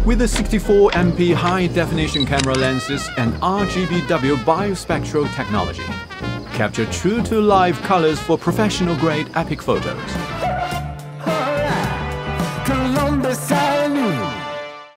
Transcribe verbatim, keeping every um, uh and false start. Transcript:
With the sixty-four megapixel high-definition camera lenses and R G B W biospectral technology, capture true-to-life colors for professional-grade epic photos.